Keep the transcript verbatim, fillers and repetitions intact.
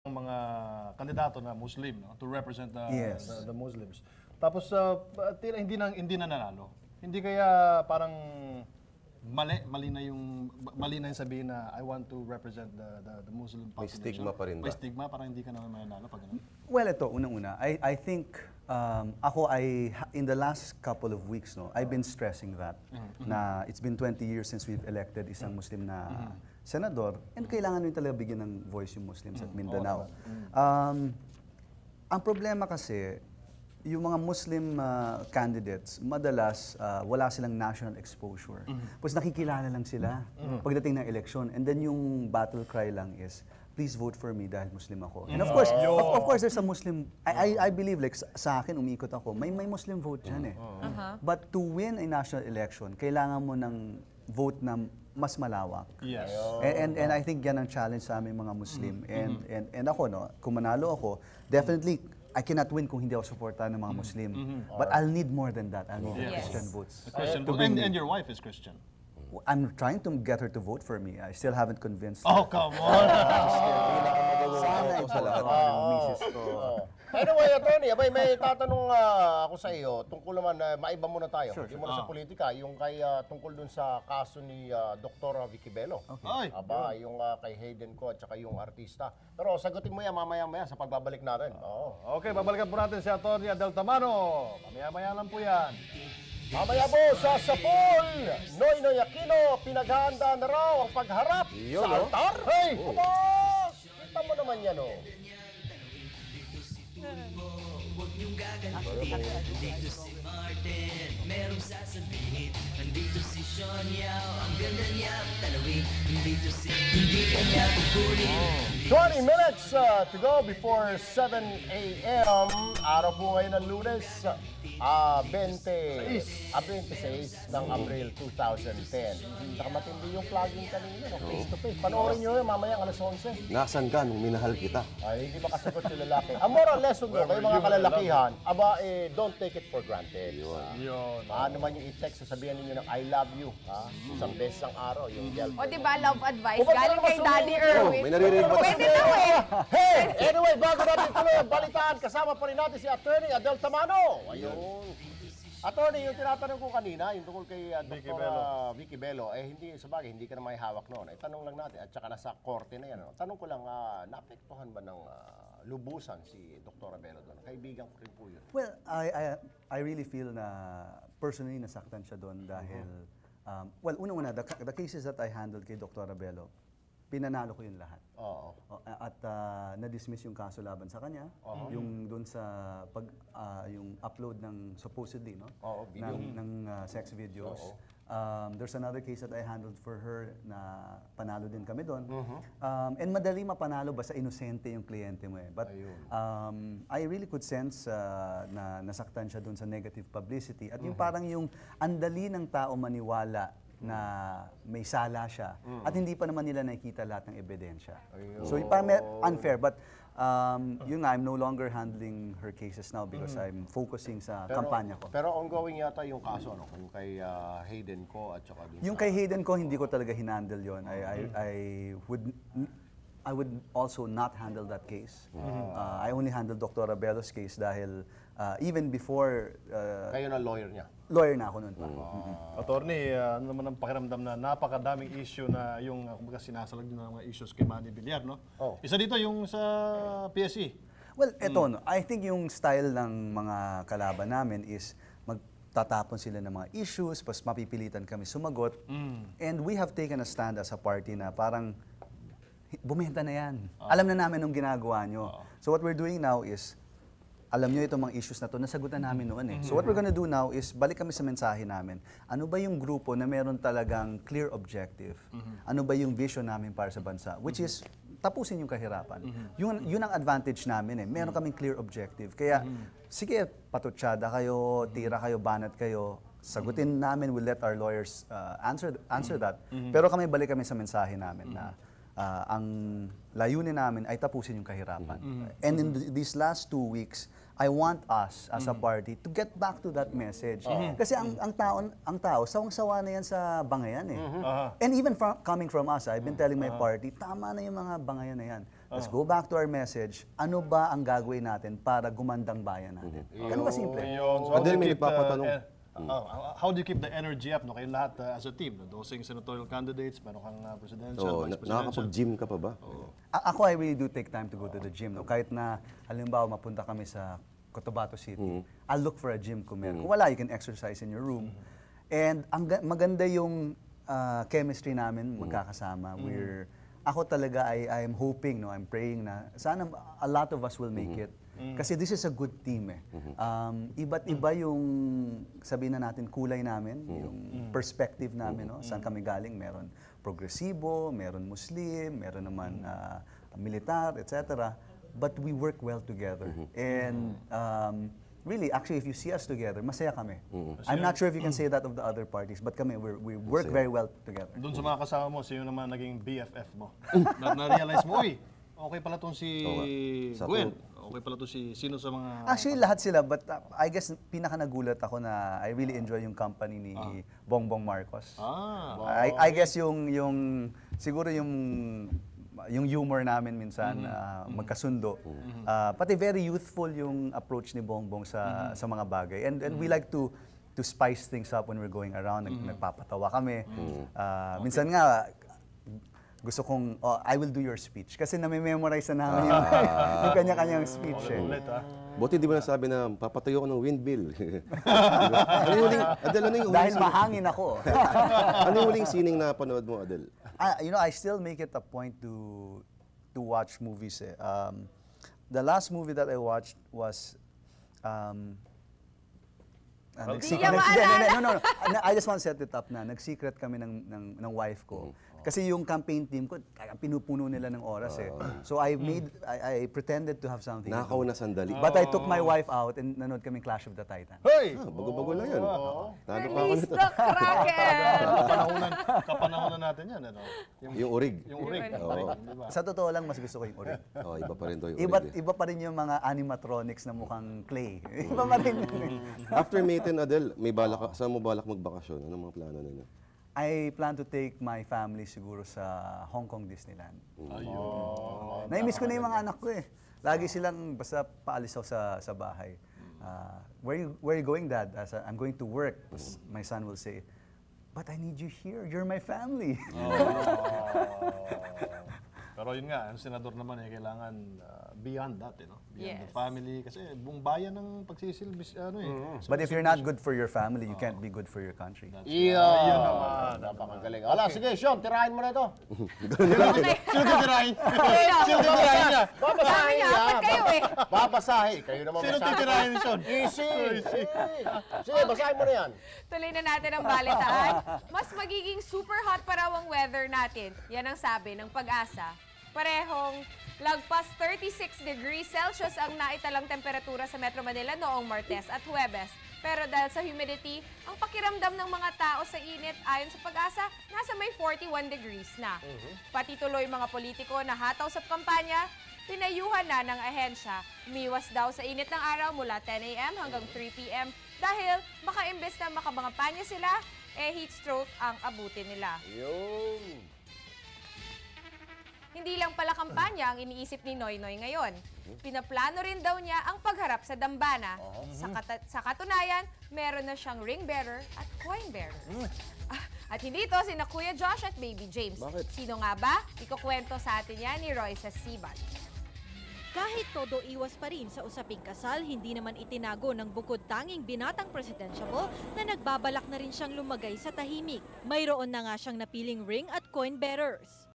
mga kandidato na Muslim, no, to represent the, Yes. the, the Muslims. Tapos uh, tira, hindi na hindi na nanalo. Hindi kaya parang mali mali na yung mali na yung sabihin na I want to represent the the, the Muslim May population. stigma pa rin ba? May stigma, parang hindi ka naman mananalo pag ganun. Well, ito, unang-una, I, I think um, ako ay, in the last couple of weeks, no, I've been stressing that, na it's been twenty years since we've elected isang Muslim na senador, and kailangan rin talaga bigyan ng voice yung Muslims at Mindanao. Um, ang problema kasi, yung mga Muslim uh, candidates, madalas uh, wala silang national exposure. Tapos nakikilala lang sila pagdating ng eleksyon. And then yung battle cry lang is, please vote for me dahil Muslim ako. And of course, of, of course there's a Muslim, I, I, I believe like sa, sa akin, umikot ako, may, may Muslim vote dyan eh. But to win a national election, kailangan mo ng vote na mas malawak. Yes. And, and and I think yan ang challenge sa aming mga Muslim. And and and ako no, kung manalo ako, definitely I cannot win kung hindi ako suportahan ng mga Muslim. But I'll need more than that. I'll need the Yes. Christian votes. Christian, to and, bring and me. your wife is Christian. I'm trying to get her to vote for me. I still haven't convinced Oh, her. come on. Sana yung sa lahat ng misis ko. Anyway, attorney, abay, may tatanong ah, ako sa iyo tungkol naman, uh, maiba muna tayo. Hindi muna sa politika, yung kay ah, tungkol dun sa kaso ni uh, Doktor Vicky Bello. Ay, Aba, yung ah, kay Hayden ko at saka yung artista. Pero sagutin mo yan mamaya-maya sa pagbabalik natin. Oo. okay, babalikan po natin si Atty. Adel Tamano. Mamaya-maya lang po yan. Mamaya po sa Sapol, Noy Noy Aquino, pinaghahanda na raw ang pagharap Yun, sa no? altar. Hey! Aba, kita mo naman yan, oh. Dito si Martin, merong sasabihin. Nandito si Sean Yao, ang ganda niya talawin. Nandito si, hindi kanya kukunin. twenty minutes uh, to go before seven a m Araw po ngayon ng Lunes, ah, twenty, ah, twenty-six ng Abril two thousand ten. Saka matindi yung plugging kanina, no? Face to face. Panoorin nyo yun mamaya alas onse. Nasaan ka nung minahal kita? Ay, hindi makasagot yung lalaki. Ang moral lesson doon, kayo mga kalalakihan, aba, eh, don't take it for granted. Ah, Yun. Paano man yung i-text, sasabihin ninyo ng I love you, ha? Isang beses ang araw, yung girl. O, di ba, love advice? O, ba't Galing naman kay Daddy sumunod? Erwin. May naririnig ba? Pwede daw eh. Hey! Anyway, bago natin tuloy ang balitaan, kasama pa rin natin si Attorney Adel Tamano. Ayun. Attorney, yung tinatanong ko kanina, yung tungkol kay uh, Vicky Doktor Bello. uh, Vicky Bello, eh hindi, sabagay, hindi ka na may hawak noon. Eh, tanong lang natin, at saka nasa korte na yan. Ano? Tanong ko lang, uh, naapektuhan ba ng uh, lubusan si Doktor Bello doon? Kaibigan ko rin po yun. Well, I, I, I really feel na personally nasaktan siya doon dahil, um, well, una-una, the, the cases that I handled kay Doctor Bello, pinanalo ko yung lahat. Oo. O, At uh, na-dismiss yung kaso laban sa kanya, yung doon sa pag ah, yung upload ng supposedly no Oo, video. ng, ng ah, sex videos. Um, there's another case that I handled for her na panalo din kami doon. Um, and madali mapanalo basta inosente yung kliyente mo eh. But um, I really could sense ah, na nasaktan siya doon sa negative publicity at yung parang yung andali ng tao maniwala na may sala siya at hindi pa naman nila nakikita lahat ng ebidensya. So yung parang may- unfair but um, yun nga, I'm no longer handling her cases now because I'm focusing sa kampanya ko. Pero ongoing yata yung kaso, no? Yung kay uh, Hayden ko at saka dun Yung sa... kay Hayden ko, hindi ko talaga hinandle yon. I, I, I would I would also not handle that case. Uh, I only handled Doctor Bello's case dahil uh, even before uh, Kayo na lawyer niya. lawyer na ako noon pa. Attorney, uh, ano naman ang pakiramdam na napakadaming issue na yung uh, kumbaga sinasalag din ng mga issues kay Manny Villar, no? Oh. Isa dito yung sa P S E. Well, eto, no, I think yung style ng mga kalaban namin is magtatapon sila ng mga issues, pas mapipilitan kami sumagot. And we have taken a stand as a party na parang bumenta na yan. Alam na namin nung ginagawa nyo. So what we're doing now is, alam nyo itong mga issues na to, nasagutan namin noon eh. So what we're gonna do now is, balik kami sa mensahe namin. Ano ba yung grupo na meron talagang clear objective? Ano ba yung vision namin para sa bansa? Which is, tapusin yung kahirapan. Yun, yun ang advantage namin eh. Meron kaming clear objective. Kaya, sige, patutsada kayo, tira kayo, banat kayo, sagutin namin, we'll let our lawyers uh, answer answer that. Pero kami, balik kami sa mensahe namin na uh, ang layunin namin ay tapusin yung kahirapan. And in th- these last two weeks, I want us as a party to get back to that message. Kasi ang ang tao ang tao sawang-sawa na yan sa bangayan eh. And even from, coming from us, I've been telling my party, tama na yung mga bangayan na yan. Let's go back to our message. Ano ba ang gagawin natin para gumandang bayan natin? Ganun ka simple. Ayun. So, how Adel, do you may keep the, nagpapatanong. eh, uh, how do you keep the energy up no kayong lahat uh, as a team? No? Dosing senatorial candidates, meron kang uh, presidential, So, vice na- presidential. nakakapag-gym ka pa ba? A- ako, I really do take time to go to the gym. No? Kahit na, halimbawa, mapunta kami sa Cotabato City, I'll look for a gym kung meron. Kung wala, you can exercise in your room. And ang ga- maganda yung uh, chemistry namin, magkakasama. We're, ako talaga, I, I'm hoping, no, I'm praying na sana a lot of us will make it. Kasi this is a good team eh. Um, iba't iba yung, sabihin na natin, kulay namin, yung perspective namin, no? Saan kami galing, meron progresibo, meron Muslim, meron naman uh, militar, et cetera. But we work well together. And um, really, actually, if you see us together, masaya kami. I'm not sure if you can say that of the other parties, but kami, we're, we work very well together. Doon sa mga kasama mo, sino naman naging B F F mo? na, na-realize mo, uy, okay pala tong si Sa Gwen. Okay pala to si sino sa mga... Actually, lahat sila, but uh, I guess pinaka nagulat ako na I really enjoy yung company ni Bongbong Marcos. Ah, I, I guess yung, yung, siguro yung, yung humor namin minsan, uh, magkasundo. Uh, pati very youthful yung approach ni Bongbong sa, sa mga bagay. And, and we like to, to spice things up when we're going around. Nag, Nagpapatawa kami. Uh, minsan nga, gusto kong, oh, I will do your speech. Kasi nami-memorize na namin yung, yung kanya-kanyang speech. Eh. ulit ah. Buti di mo nasabi na papatayo ko ng windmill. ano yung huling, Adel, ano yung huling, Dahil sining- mahangin ako. ano yung huling sining na panood mo, Adel? I, you know, I still make it a point to to watch movies. Eh. Um, the last movie that I watched was um, uh, nag-secret. Di niya Hindi, maalala. hindi, no, no, no. I just want to set it up na. Nag-secret kami ng, ng, ng wife ko. Kasi yung campaign team ko, talagang pinupuno nila ng oras eh. So I made, I, I pretended to have something. to Nakaw do. na sandali. But I took my wife out and nanood kaming Clash of the Titans. Hey! Ah, bago-bago lang yun. Tago pa ako Release nito. the Kraken! Kapanahonan, kapanahonan natin yan, ano? Yung, Yung urig. yung urig. Yung urig, Oo. di ba? Sa totoo lang, mas gusto ko yung urig. Oh, iba pa rin to yung Iba, urig. eh. iba pa rin yung mga animatronics na mukhang clay. Iba pa rin. After May ten, Adel, may balak ka, saan mo balak magbakasyon? Anong mga plano ninyo? I plan to take my family siguro sa Hong Kong Disneyland. Ayun. Nai-miss ko na yung mga anak ko eh. Lagi silang basta paalis ako sa, sa bahay. Uh, where, you, where you going, Dad? As I'm going to work. Tapos my son will say, but I need you here. You're my family. Pero yun nga, ang senador naman eh, kailangan uh, beyond that, eh, no? Beyond the Yes. family. Kasi buong bayan ng pagsisilbis, ano eh. But if you're not good for your family, you can't be good for your country. Iyon naman. Napakagaling. Wala, sige, Sean, tirahin mo na ito. Sino titirahin? Sino titirahin niya? Sabi Babasahin niya, niya. apat kayo eh. Babasahin. Kayo naman Sino masabi. titirahin ni Sean? Easy. Easy. Sige, basahin mo na yan. Tuloy na natin ang balitaan. Mas magiging super hot pa raw ang weather natin. Yan ang sabi ng Pag-asa. Parehong lagpas thirty-six degrees Celsius ang naitalang temperatura sa Metro Manila noong Martes at Huwebes. Pero dahil sa humidity, ang pakiramdam ng mga tao sa init ayon sa Pag-asa, nasa may forty-one degrees na. Pati tuloy mga politiko na hataw sa kampanya, pinayuhan na ng ahensya. Umiwas daw sa init ng araw mula ten a m hanggang three p m dahil makaimbes na makabangampanya sila, eh heat stroke ang abutin nila. Yun. Hindi lang pala kampanya ang iniisip ni Noynoy ngayon. Pinaplano rin daw niya ang pagharap sa dambana. Sa, kata- sa katunayan, meron na siyang ring bearer at coin bearers. Ah, at hindi ito sina Kuya Josh at Baby James. Bakit? Sino nga ba? Ikukwento sa atin yan ni Royce Sibat. Kahit todo iwas pa rin sa usaping kasal, hindi naman itinago ng bukod tanging binatang presidentiable na nagbabalak na rin siyang lumagay sa tahimik. Mayroon na nga siyang napiling ring at coin bearers.